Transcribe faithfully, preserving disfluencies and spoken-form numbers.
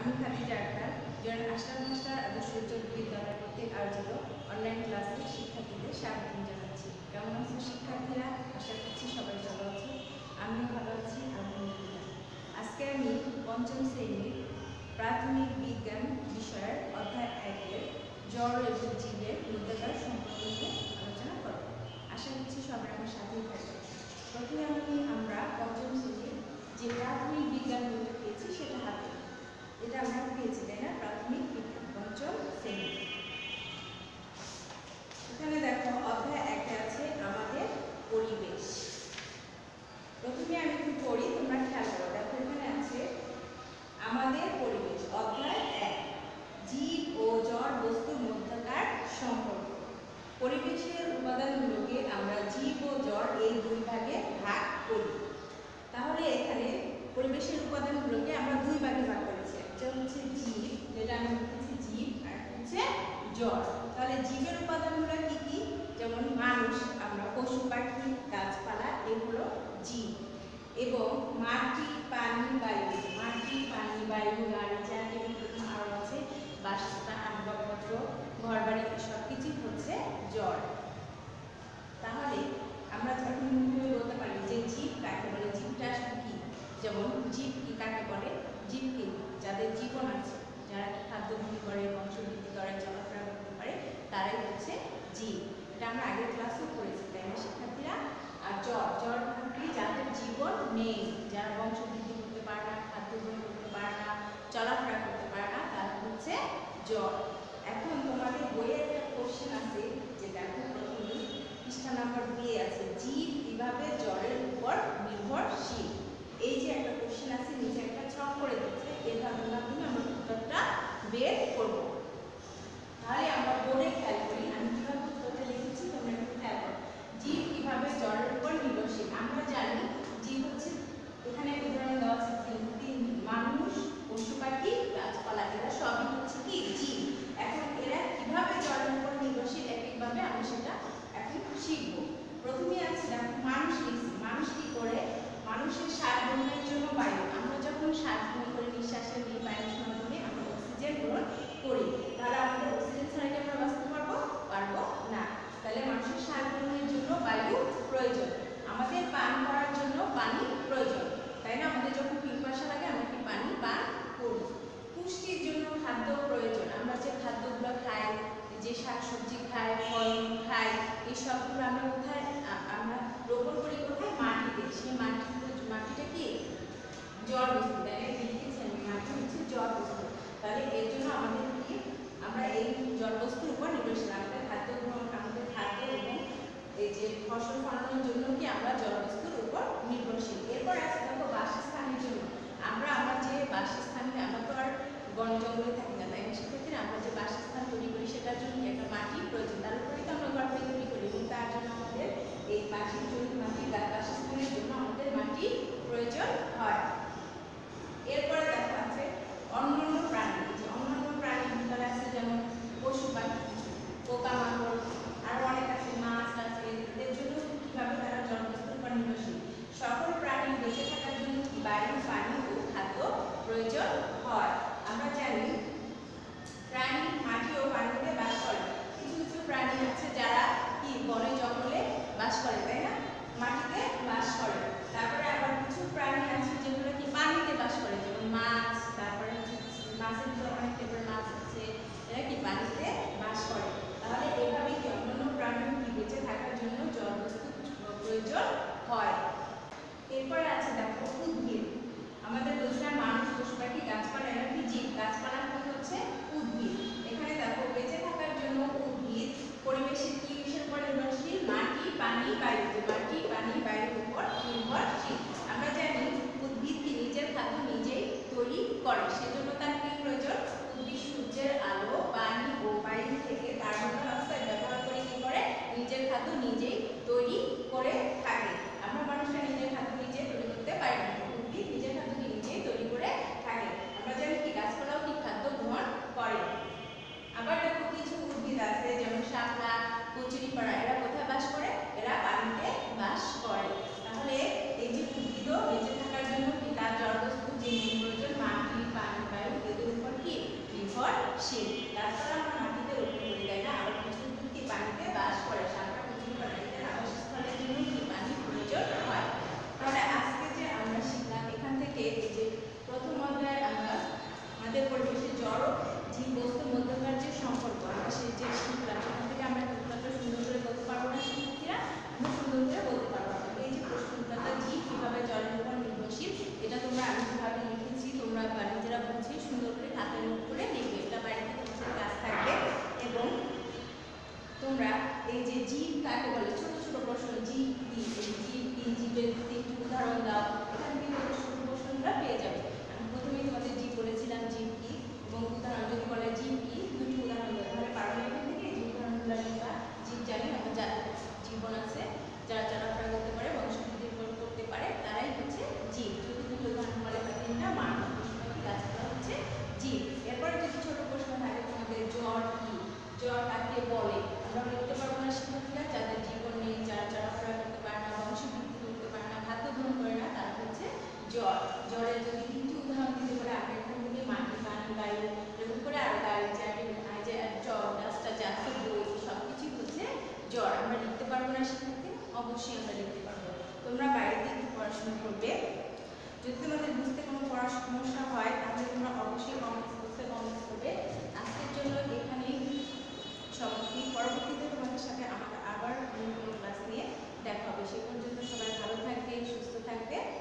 আমি খাদিজা আক্তার জয়েন্ট আশরাফ মাস্টার আদর্শ উচ্চ বিদ্যালয় কর্তৃক আয়োজিত অনলাইন ক্লাসে শিক্ষার্থীদের স্বাগত জানাচ্ছি। কেমন আছো শিক্ষার্থীরা? আশা করছি সবাই ভালো আছো। আমিও ভালো আছি আলহামদুলিল্লাহ। আজকে আমি পঞ্চম শ্রেণীর প্রাথমিক বিজ্ঞান বিষয়ের অধ্যায় একের জড় এবং জীবের মধ্যকার সম্পর্ক নিয়ে আলোচনা করব। আশা করছি সবাই আমার সাথেই থাকবে। প্রথমে আমি আমরা পঞ্চম শ্রেণীর যে প্রাথমিক বিজ্ঞান বইটা পেয়েছি সেটা হাতে, এটা আমরা পেয়েছি তাই না? প্রাথমিক বিজ্ঞান পঞ্চম শ্রেণী। এখানে দেখো অধ্যায় একে আছে আমাদের পরিবেশ। প্রথমে আমি একটু পড়ি, তোমরা খেয়াল করো। দেখো এখানে আছে আমাদের পরিবেশ, অধ্যায় এক, জীব ও জড় বস্তুর মধ্যকার সম্পর্ক। পরিবেশের উপাদানগুলোকে আমরা জীব ও জড় এই দুই ভাগে ভাগ করি। তাহলে এখানে পরিবেশের উপাদানগুলোকে আমরা দুই ভাগে ভাগ করেছি। একটা হচ্ছে জীব, যেটা আমরা লিখেছি জীব, আর হচ্ছে জড়। তাহলে জীবের উপাদানগুলো কি কি? যেমন মানুষ, আমরা পশু পাখি, গাছপালা, এগুলো জীব। এবং মাটি, পানি, বায়ু, মাটি, পানি, বায়ু, গাড়ি, যান এবং আরো আছে বাসস্থান, আসবাবপত্র, ঘরবাড়ি, সব কিছু হচ্ছে জড়। তাহলে আমরা যখন বলতে পারি যে জীব কাকে বলে, জীবটা আসলে কি? যেমন জীব কি কাকে বলে? জীব কি? যাদের জীবন আছে, যারা খাদ্য গ্রহণ করে, বংশবৃদ্ধি করে, চলাফেরা করতে পারে, তারাই হচ্ছে জীব। এটা আমরা আগের ক্লাসেও পড়েছি তাই না শিক্ষার্থীরা? আর জড়, জড় কি? যাদের জীবন নেই, যারা বংশবৃদ্ধি করতে পারে না, খাদ্য গ্রহণ করতে পারে না, চলাফেরা করতে পারে না, তারা হচ্ছে জড়। এখন তোমাদের বইয়ে একটা কোশ্চেন আছে, যে দেখো প্রথমে পৃষ্ঠা নাম্বার দুই আছে, জীব কিভাবে জড়ের উপর নির্ভরশীল। এই যে একটা কোশ্চেন আছে, নিচে একটা ছক করে দিচ্ছে, এভাবে মাধ্যমে আমরা উত্তরটা বের করব। তাহলে আমরা বোর্ডে খেয়াল করি, আমি কিভাবে উত্তরটা লিখেছি তোমরা একটু খেয়াল করো। জীব কিভাবে জড়ের উপর নির্ভরশীল। আমরা জানি জীব হচ্ছে, এখানে উদাহরণ দেওয়া আছে তিন, মানুষ, পশু পাখি, গাছপালা, এরা সবই হচ্ছে কি? জীব। এখন এরা কিভাবে জড়ের উপর নির্ভরশীল এক একভাবে আমরা সেটা এখন শিখব। প্রথমে আছে দেখো মানুষ লিখছি। মানুষ কি করে? মানুষের শ্বাস গ্রহণের জন্য বায়ু, আমরা যখন শ্বাস গ্রহণ করি, নিঃশ্বাসে নিই, বায়ুর মাধ্যমে আমরা অক্সিজেন গ্রহণ করি। তাহলে আমাদের অক্সিজেন ছাড়া কি আমরা বাঁচতে পারবো? পারবো না। তাহলে মানুষের শ্বাস গ্রহণের জন্য বায়ু প্রয়োজন, আমাদের পান করার জন্য পানি প্রয়োজন, তাই না? আমাদের যখন পিপাসা লাগে আমরা কি পানি পান করি। পুষ্টির জন্য খাদ্য প্রয়োজন, আমরা যে খাদ্যগুলো খাই, যে শাকসবজি খাই, ফল খাই, এই সবগুলো আমরা কোথায়? আমরা রোপণ করি কোথায়? মাটিতে। সেই মাটি, মাটিটা কি? জড় বস্তু, তাই না? লিখেছি আমি, মাটি হচ্ছে জড় বস্তু। তাহলে এর জন্য আমাদের কি? আমরা এই জড় বস্তুর উপর নির্ভরশীল। আমাদের খাদ্য গ্রহণ, আমাদের খাদ্য এবং এই যে ফসল ফলানোর জন্য কি আমরা জড় বস্তুর উপর নির্ভরশীল। এরপর আছে দেখো বাসস্থানের জন্য, আমরা আমার যে বাসস্থানে, আমরা তো আর বন জঙ্গলে থাকি না, তাই না সেক্ষেত্রে আমরা যে বাসস্থান তৈরি করি সেটার জন্য একটা মাটি প্রয়োজন, তার উপরেই তো আমরা ঘর বাড়ি তৈরি করি, এবং তার জন্য আমাদের এই মাটির জন্য, মাটির বাসস্থানের জন্য আমাদের মাটি প্রয়োজন হয়। এরপরে দেখা আছে অন্যান্য প্রাণী। যে অন্যান্য প্রাণীর ভিতরে আছে যেমন পশু পাখি, পোকামাকড়, আরো অনেক আছে, মাছ আছে, এদের জন্য কিভাবে তারা জড় বস্তুর উপর নির্ভরশীল। সকল প্রাণীর বেঁচে থাকার জন্য কি বায়ু, পানি ও খাদ্য প্রয়োজন হয়। আমরা জানি প্রাণী মাটি ও পানিতে বাস করে। কিছু কিছু প্রাণী আছে যারা কি বনে জঙ্গলে বাস করে, তাই না? মাটিতে বাস করে। তারপরে আবার কিছু প্রাণী আছে যেগুলো বলে। আমরা লিখতে পারবো না শিক্ষার্থীরা যাদের জীবন নেই, যারা চলাফেরা করতে পারে না, বংশবৃদ্ধি করতে পারে না, খাদ্য গ্রহণ করে না, তারা হচ্ছে জ্বর। জ্বরের যদি তিনটি উদাহরণ দিতে পারে, আপনি এখান থেকে মাটি, পানি, বায়ু, এরকম করে আর গাড়ি, চাটি, জ্বর, ডাস্টার, জাতীয় বই সব কিছুই হচ্ছে জ্বর। আমরা লিখতে পারবো না শিক্ষার্থী? অবশ্যই আমরা লিখতে পারবো। তোমরা বাড়িতে একটু পড়াশোনা করবে। যদি তোমাদের বুঝতে কোনো পড়া সমস্যা হয় তাহলে তোমরা অবশ্যই কমেন্টস বক্সে কমেন্টস করবে। আজকের জন্য এখানেই সমাপ্তি। পরবর্তীতে তোমাদের সাথে আমার আবার অন্য কোনো ক্লাস নিয়ে দেখা হবে। সে পর্যন্ত সবাই ভালো থাকবে, সুস্থ থাকবে।